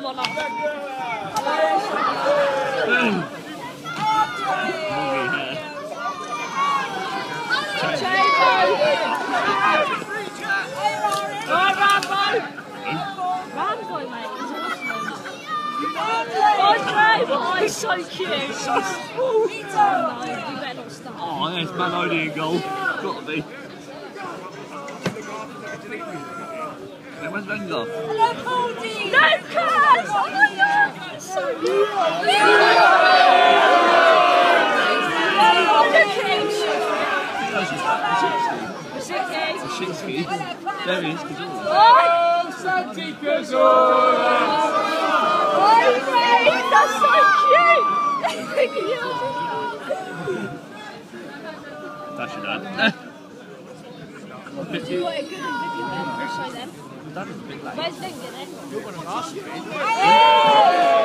one off. Rambo, mate, he's awesome. Oh, he's so cute. Oh, no, you better not start. Oh, there's Man Odie in goal. Gotta be. Hey, where's Wenger? Hello, Cody! Lucas! Oh my god! That's so cute! Oh, look at him! Kaczynski. There he is, Oh, Santi Cazorla! Oh, mate, that's so cute! That's your dad. Do you want a good video? I'll show them. That is a big lad. Where's Lincoln? You're one of us.